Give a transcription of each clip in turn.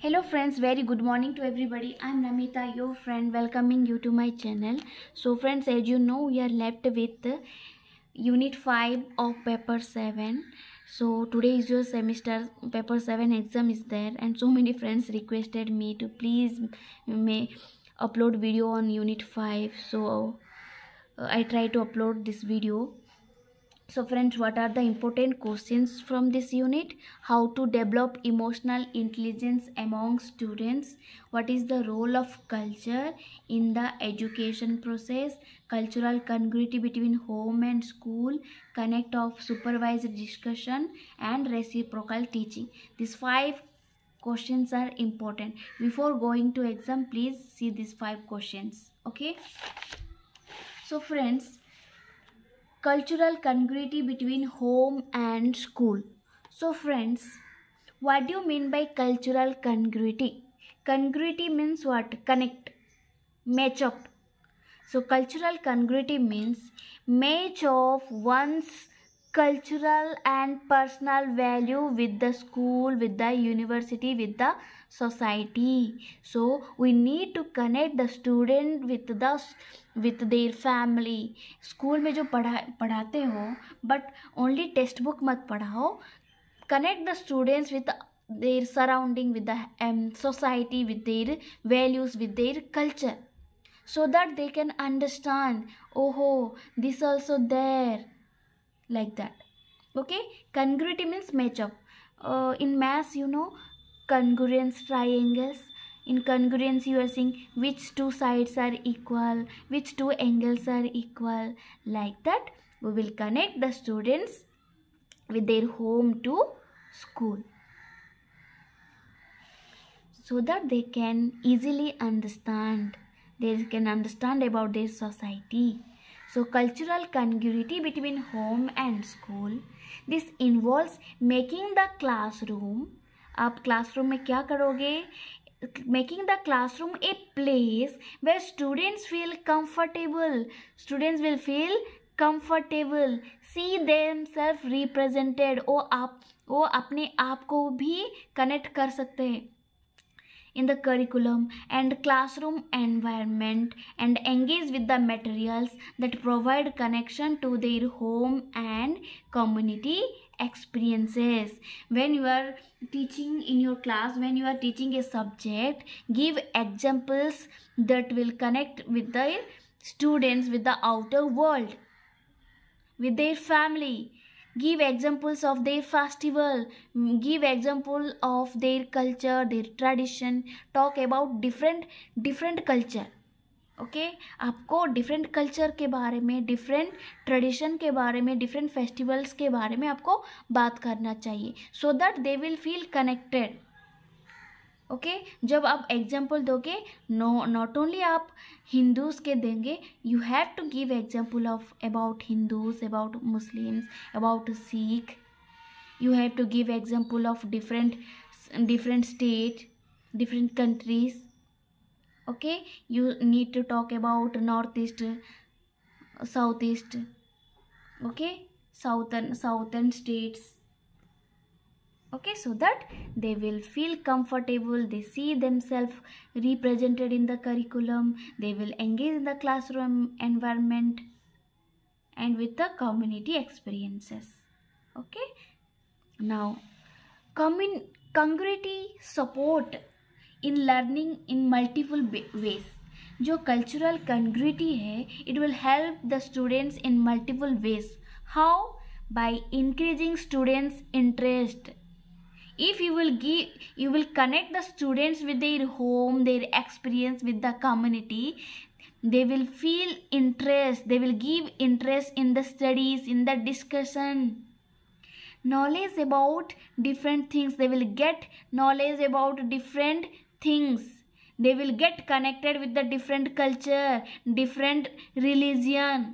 Hello friends, very good morning to everybody. I'm Namita, your friend, welcoming you to my channel. So friends, as you know, we are left with unit 5 of paper 7. So today is your semester paper 7 exam is there, and so many friends requested me to please may upload video on unit 5. So I try to upload this video. So friends, what are the important questions from this unit? How to develop emotional intelligence among students? What is the role of culture in the education process? Cultural congruity between home and school, connect of supervised discussion, and reciprocal teaching. These 5 questions are important. Before going to exam, please see these 5 questions. Okay. So friends, cultural congruity between home and school. So friends, what do you mean by cultural congruity? Congruity means what? Connect, match up. So cultural congruity means match of one's cultural and personal value with the school, with the university, with the society. So we need to connect the student with their family. School में जो पढ़ाते हो but only text book मत पढ़ाओ. Connect the students with their surrounding, with the society, with their values, with their culture, so that they can understand, oh, this also there, like that. Okay, congruity means match up. In maths, you know, congruence triangles. In congruence, you are seeing which two sides are equal, which two angles are equal, like that. We will connect the students with their home to school, so that they can easily understand. They can understand about their society. So cultural congruity between home and school. This involves making the classroom. आप classroom में क्या करोगे? Making the classroom a place where students feel comfortable. Students will feel comfortable. See themselves represented. वो अपने आप को भी connect कर सकते हैं in the curriculum and classroom environment, and engage with the materials that provide connection to their home and community experiences. When you are teaching in your class, when you are teaching a subject, give examples that will connect with the students with the outer world, with their family. Give examples of their festival, give example of their culture, their tradition. Talk about different culture. Okay आपको different culture के बारे में, different tradition के बारे में, different festivals के बारे में आपको बात करना चाहिए, so that they will feel connected. Okay जब आप एग्जाम्पल दोगे, नॉट ओनली आप हिंदूज़ के देंगे, you have to give example of about Hindus, about Muslims, about Sikh. You have to give example of different state, different countries. Okay, you need to talk about northeast, southeast, okay, southern states. Okay, so that they will feel comfortable, they see themselves represented in the curriculum, they will engage in the classroom environment and with the community experiences. Okay, now congruity support in learning in multiple ways. जो cultural congruity है, it will help the students in multiple ways. How? By increasing students' interest. If you will connect the students with their home, their experience with the community, they will feel interest, they will give interest in the studies, in the discussion. Knowledge about different things, they will get knowledge about different things. They will get connected with the different culture, different religion.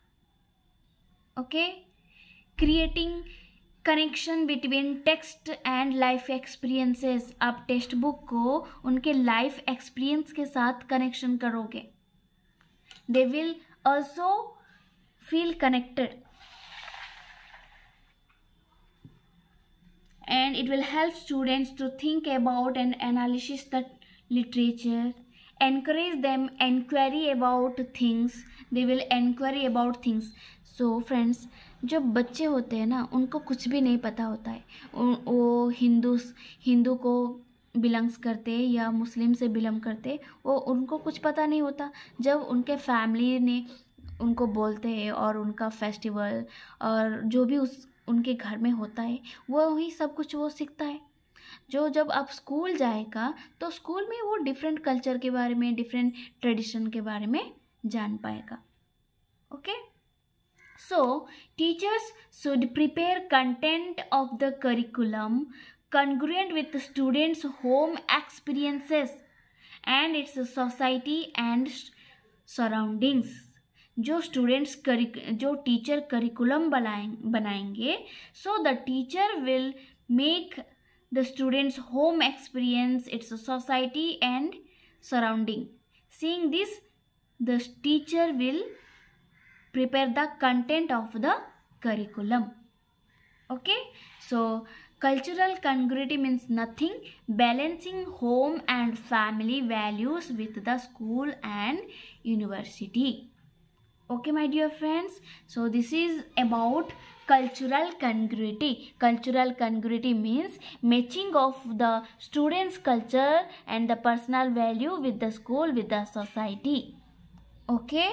Okay, creating connection between text and life experiences. आप text book को उनके life experience के साथ connection करोगे. They will also feel connected. and it will help students to think about and analyze the literature, encourage them inquiry about things, they will inquiry about things. So friends, जो बच्चे होते हैं ना, उनको कुछ भी नहीं पता होता है, वो हिंदू को बिलोंग्स करते या मुस्लिम से बिलोंग करते, वो उनको कुछ पता नहीं होता. जब उनके फैमिली ने उनको बोलते हैं और उनका फेस्टिवल और जो भी उनके घर में होता है वो ही सब कुछ वो सीखता है. जब आप स्कूल जाएगा तो स्कूल में वो डिफरेंट कल्चर के बारे में, डिफरेंट ट्रेडिशन के बारे में जान पाएगा. Okay, so teachers should prepare content of the curriculum congruent with the students' home experiences and its society and surroundings. जो टीचर करिकुलम बनाएंगे, so the teacher will make the students home experience, its society and surrounding. Seeing this, the teacher will prepare the content of the curriculum. Okay, so cultural congruity means nothing, balancing home and family values with the school and university. Okay my dear friends, so this is about cultural congruity. Cultural congruity means matching of the students' culture and the personal value with the school, with the society. Okay,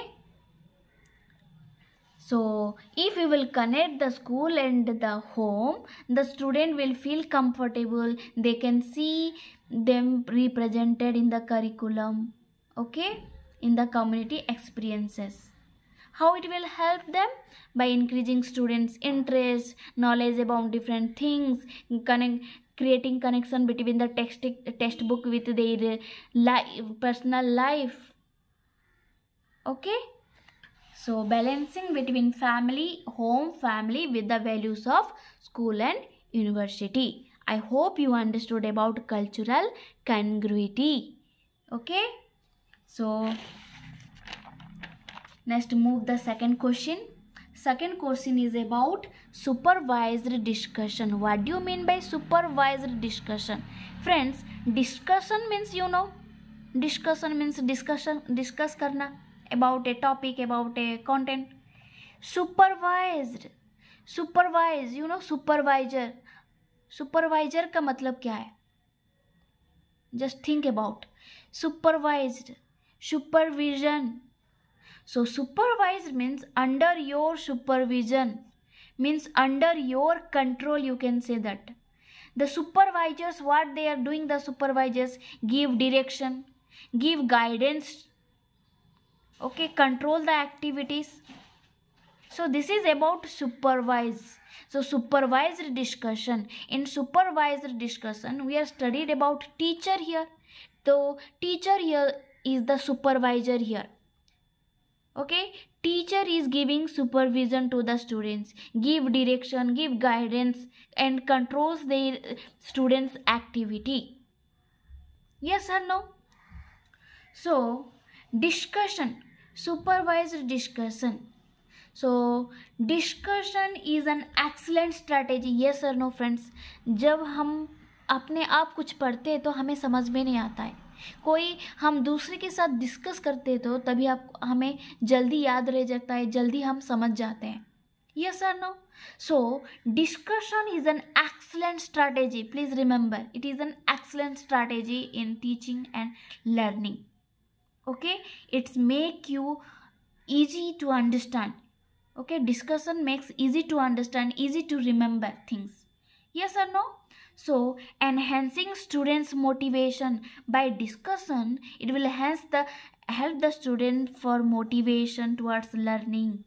so if we will connect the school and the home, the student will feel comfortable, they can see them represented in the curriculum, okay, in the community experiences. How it will help them? By increasing students' interest, knowledge about different things, creating connection between the textbook with their personal life. Okay, so balancing between home family with the values of school and university. I hope you understood about cultural congruity. Okay, so next move the second question. Second question is about supervised discussion. What do you mean by supervised discussion? Friends, discussion means, you know, discussion means discuss karna about a topic, about a content. Supervised, you know, supervisor का मतलब क्या है? Just think about supervised, supervision. So supervised means under your supervision, means under your control, you can say that. The supervisors, what they are doing, the supervisors give direction, give guidance, okay, control the activities. So this is about supervise. So supervised discussion. In supervised discussion, we are studied about teacher here. So teacher here is the supervisor here. Okay, teacher is giving supervision to the students, give direction, give guidance, and controls their students' activity. Yes or no? So discussion, supervised discussion. So discussion is an excellent strategy. Yes or no friends? जब हम अपने आप कुछ पढ़ते हैं तो हमें समझ में नहीं आता है, कोई हम दूसरे के साथ डिस्कस करते तो तभी हमें जल्दी याद रह जाता है, जल्दी हम समझ जाते हैं. Yes or no? So discussion is an excellent strategy. Please remember, it is an excellent strategy in teaching and learning. Okay, it's make you easy to understand. Okay, discussion makes easy to understand, easy to remember things. Yes or no? So enhancing students' motivation by discussion, it will help the student for motivation towards learning.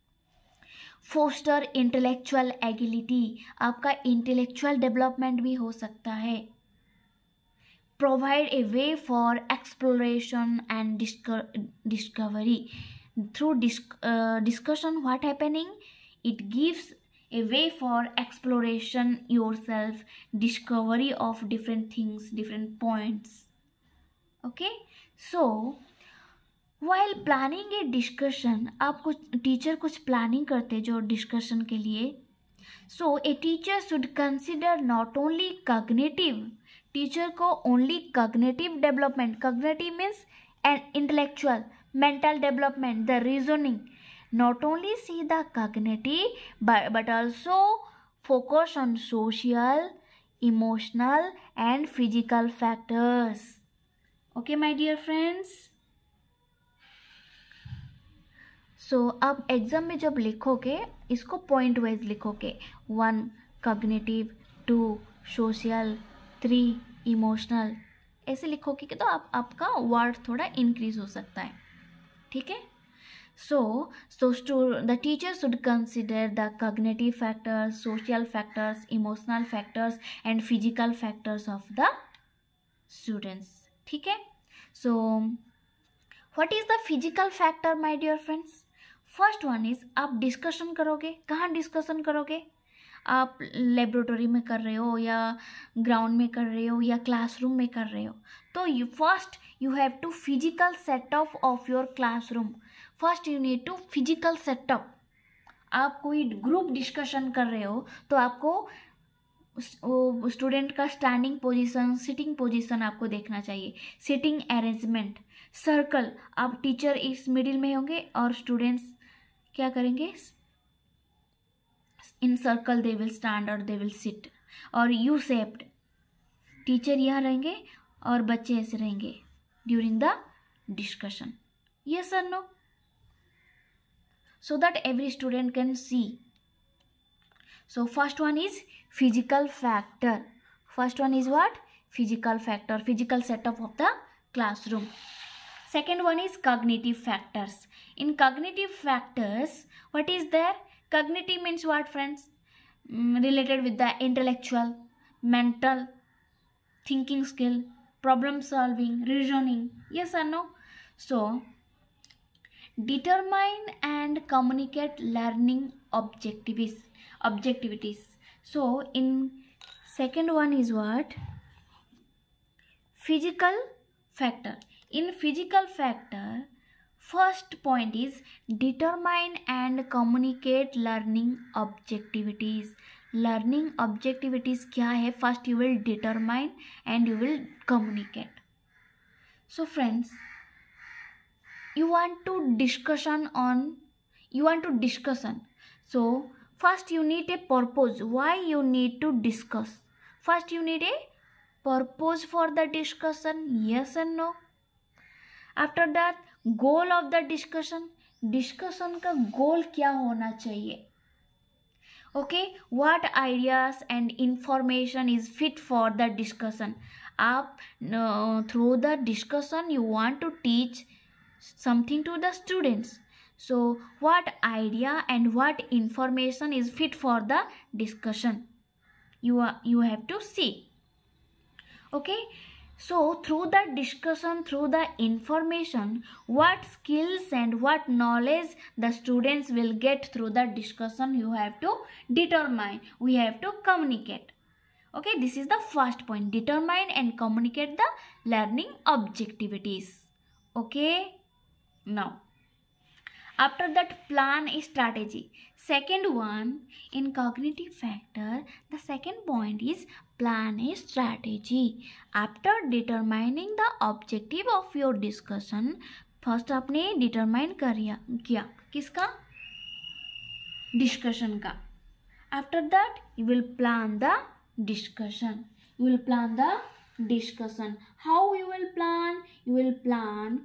Foster intellectual agility, आपका intellectual development भी हो सकता है. Provide a way for exploration and discovery. Through discussion, what happening? It gives a way for exploration yourself, discovery of different things, different points. Okay, so while planning a discussion, आप कुछ teacher कुछ planning करते जो discussion के लिए, So a teacher should consider not only cognitive, teacher को only cognitive development, cognitive means an intellectual, mental development, the reasoning, not only see the cognitive but also focus on social, emotional and physical factors. Okay my dear friends. सो अब exam में जब लिखोगे इसको point wise लिखोगे, 1 cognitive, 2 social, 3 emotional, ऐसे लिखोगे कि तो आपका वर्ड थोड़ा इंक्रीज हो सकता है, ठीक है. So the teacher should consider the cognitive factors, social factors, emotional factors and physical factors of the students, ठीक है. So what is the physical factor my dear friends? First one is आप discussion करोगे. कहाँ discussion करोगे? आप laboratory में कर रहे हो या ग्राउंड में कर रहे हो या क्लासरूम में कर रहे हो, तो you have to physical setup of your classroom. First you need to physical setup. आप कोई ग्रुप डिस्कशन कर रहे हो तो आपको स्टूडेंट का स्टैंडिंग पोजीशन, सिटिंग पोजीशन आपको देखना चाहिए, सिटिंग अरेंजमेंट, सर्कल. आप टीचर इस मिडिल में होंगे और स्टूडेंट्स क्या करेंगे? In circle they will stand और दे विल सिट. और यू शेप्ड, टीचर यहाँ रहेंगे और बच्चे ऐसे रहेंगे ड्यूरिंग द डिस्कशन. यस और no? So that every student can see. So first one is physical factor. First one is what? Physical factor, physical setup of the classroom. Second one is cognitive factors. In cognitive factors, what is there? Cognitive means what, friends? Related with the intellectual, mental, thinking skill, problem solving, reasoning. Yes or no? So determine and communicate learning objectives. So in second one is what? Physical factor. In physical factor, first point is determine and communicate learning objectivities. Learning objectivities क्या है? First you will determine and you will communicate. So friends, you want to discussion. So first you need a purpose. Why you need to discuss? First you need a purpose for the discussion. Yes and no? After that, goal of the discussion. Discussion का goal क्या होना चाहिए? Okay, what ideas and information is fit for the discussion? आप through the discussion you want to teach something to the students. So what idea and what information is fit for the discussion? You have to see. Okay, so through the discussion, through the information, what skills and what knowledge the students will get through the discussion, you have to determine. We have to communicate. Okay, this is the first point. Determine and communicate the learning objectivities. Okay, now after that, plan a strategy. Second one, in cognitive factor, the second point is plan a strategy. After determining the objective of your discussion, first आपने determine किया किसका? Discussion का. After that, you will plan the discussion. How you will plan? You will plan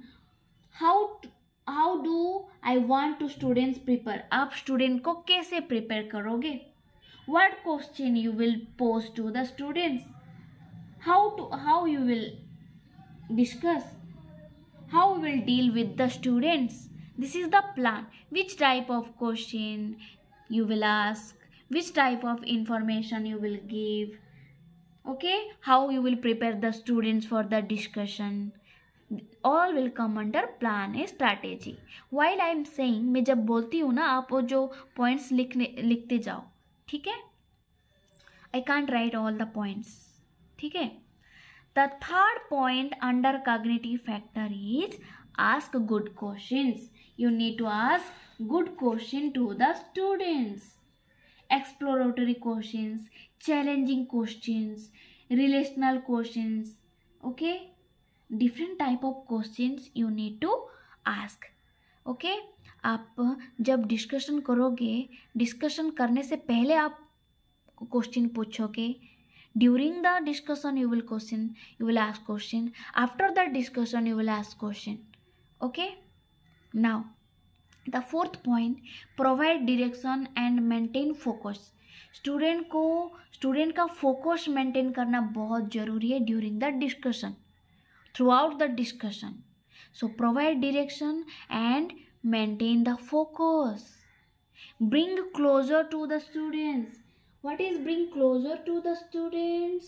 how do I want to students prepare? आप student को कैसे prepare करोगे? What question you will pose to the students? How you will discuss? How you will deal with the students? This is the plan. Which type of question you will ask? Which type of information you will give? Okay, how you will prepare the students for the discussion? All will come under plan a strategy. While I am saying, मैं जब बोलती हूँ ना, आप वो जो points लिखते जाओ, ठीक है? I can't write all the points, ठीक है? The third point under cognitive factor is ask good questions. You need to ask good question to the students. exploratory questions, challenging questions, relational questions. Okay, different type of questions you need to ask. Okay, आप जब discussion करोगे, discussion करने से पहले आप question पूछोगे. During the discussion you will ask question. After the discussion you will ask question. Okay, now the fourth point, provide direction and maintain focus. Student का focus maintain करना बहुत जरूरी है during the discussion, throughout the discussion. So provide direction and maintain the focus. Bring closure to the students. What is bring closer to the students?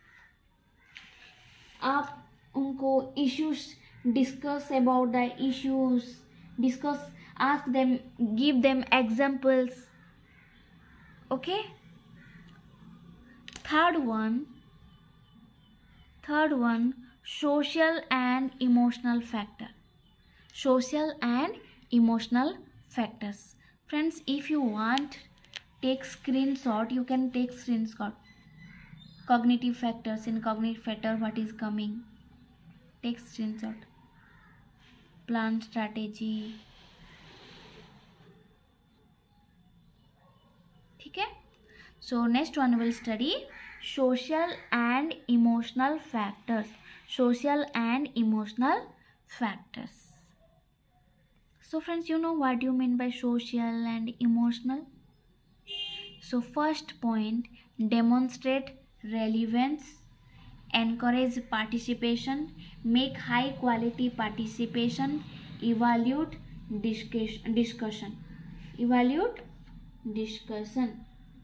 आप उनको issues discuss about the issues, discuss, ask them, give them examples. Okay. Third one, social and emotional factor. Social and emotional factors. Friends, if you want take screenshot, you can take screenshot. Cognitive factors, in cognitive factor what is coming, take screenshot. Plan strategy. ठीक है. So next one will study social and emotional factors. Social and emotional factors. So friends, you know what you mean by social and emotional. So first point, demonstrate relevance, encourage participation, make high quality participation, evaluate discussion. Evaluate discussion.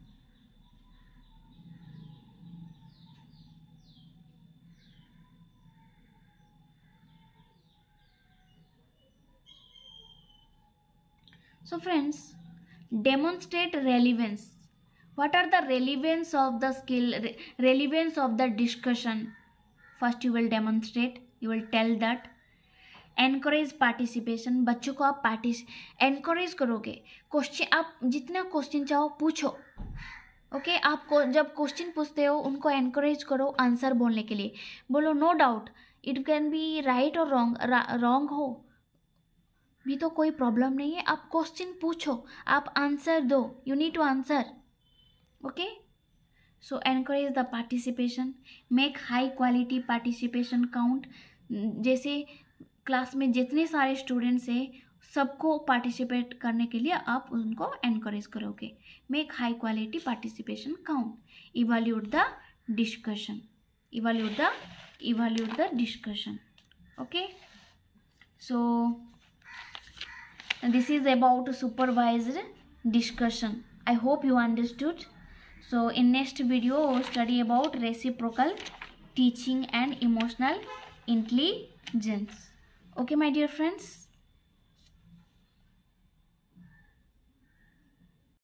So friends, demonstrate relevance. What are the relevance of the skill, relevance of the discussion? First you will demonstrate, you will tell that. Encourage participation. बच्चों को आप encourage करोगे. Question आप जितना question चाहो पूछो. Okay, आपको जब क्वेश्चन पूछते हो उनको encourage करो आंसर बोलने के लिए. बोलो no doubt, it can be right और रॉन्ग हो भी तो कोई प्रॉब्लम नहीं है. आप क्वेश्चन पूछो, आप आंसर दो. You need to answer. Okay, so encourage the participation, make high quality participation count. जैसे क्लास में जितने सारे स्टूडेंट्स हैं सबको पार्टिसिपेट करने के लिए आप उनको एनकरेज करोगे. Make high quality participation count. Evaluate the discussion. Evaluate the discussion. Okay, so this is about supervised discussion. I hope you understood. So in next video study about reciprocal teaching and emotional intelligence. Okay my dear friends.